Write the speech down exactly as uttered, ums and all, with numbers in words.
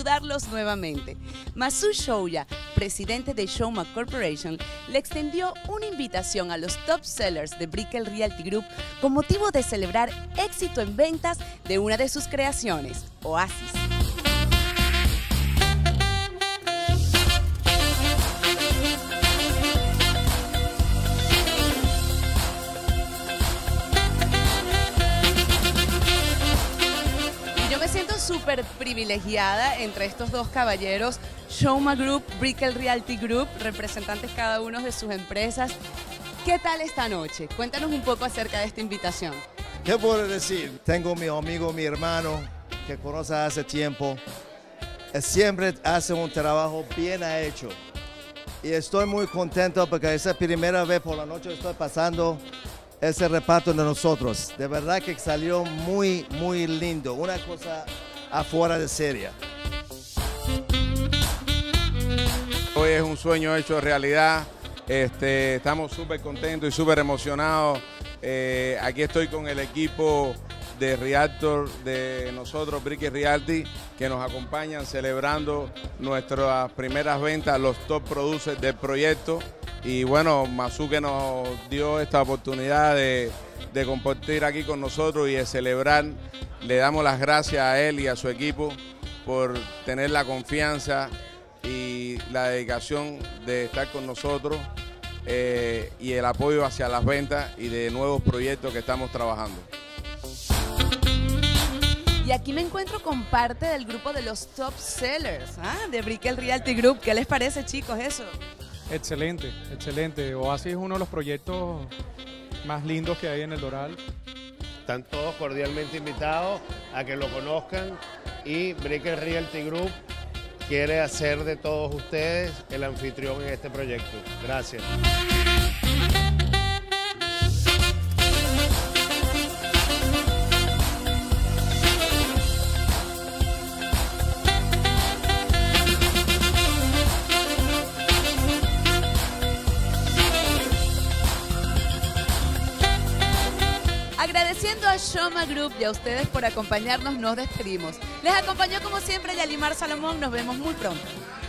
saludarlos nuevamente. Masu Shouya, presidente de Showma Corporation, le extendió una invitación a los top sellers de Brickell Realty Group con motivo de celebrar éxito en ventas de una de sus creaciones, Oasis. Yo me siento súper privilegiada entre estos dos caballeros, Showma Group, Brickell Realty Group, representantes cada uno de sus empresas. ¿Qué tal esta noche? Cuéntanos un poco acerca de esta invitación. ¿Qué puedo decir? Tengo mi amigo, mi hermano, que conoce hace tiempo. Él siempre hace un trabajo bien hecho. Y estoy muy contento porque esa primera vez por la noche estoy pasando ese reparto de nosotros. De verdad que salió muy, muy lindo. Una cosa afuera de serie. Hoy es un sueño hecho realidad. Este, estamos súper contentos y súper emocionados. Eh, aquí estoy con el equipo de Realtor de nosotros, Brickell Realty, que nos acompañan celebrando nuestras primeras ventas, los top producers del proyecto. Y bueno, Masu que nos dio esta oportunidad de, de compartir aquí con nosotros y de celebrar. Le damos las gracias a él y a su equipo por tener la confianza y la dedicación de estar con nosotros eh, y el apoyo hacia las ventas y de nuevos proyectos que estamos trabajando. Y aquí me encuentro con parte del grupo de los top sellers ¿ah? de Brickell Realty Group. ¿Qué les parece, chicos, eso? Excelente, excelente. Oasis es uno de los proyectos más lindos que hay en el Doral. Están todos cordialmente invitados a que lo conozcan y Brickell Realty Group quiere hacer de todos ustedes el anfitrión en este proyecto. Gracias. Agradeciendo a Showma Group y a ustedes por acompañarnos, nos despedimos. Les acompañó como siempre Yalimar Salomón, nos vemos muy pronto.